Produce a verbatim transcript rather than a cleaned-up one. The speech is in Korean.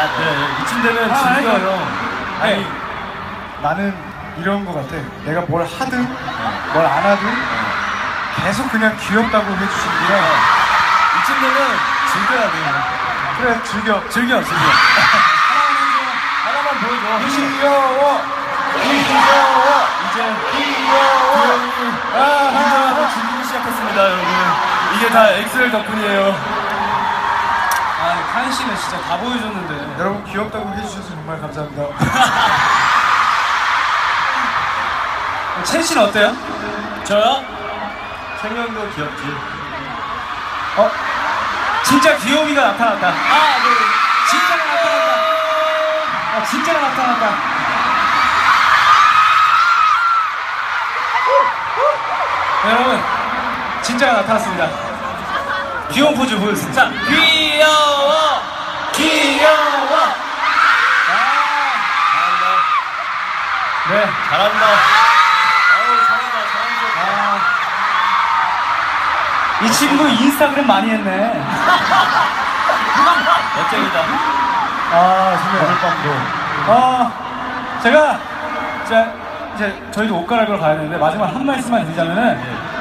아, 네. 이쯤 되면 아, 즐겨요. 아니, 아니, 나는 이런 거 같아. 내가 뭘 하든 뭘 안 하든 계속 그냥 귀엽다고 해주시는 게 이쯤 되면 즐겨야 돼요. 그래, 즐겨. 즐겨, 즐겨. 하나만 보여줘. 귀여워. 귀여워. 이제 귀여워. 구형이 인정하고 즐기기 시작했습니다, 여러분. 이게 다 엑셀 덕분이에요. 아, 카인 씨는 진짜 다 보여줬는데. 여러분 귀엽다고 해주셔서 정말 감사합니다. 첸 씨는 어때요? 저요? 생명도 귀엽지. 어? 진짜 귀요미가 나타났다. 아, 네. 진짜가 나타났다. 아, 진짜가 나타났다. 네, 여러분, 진짜가 나타났습니다. 귀여운 포즈 보여주세요. 자, 귀여워! 귀여워! 아, 잘한다. 네, 잘한다. 아우, 잘한다, 잘한다. 아, 이 친구 인스타그램 많이 했네. 멋쟁이다. 아, 정말. 오늘밤도. 아, 제가, 이제, 이제 저희도 옷 갈아입으러 가야 되는데, 마지막 한 말씀만 드리자면은,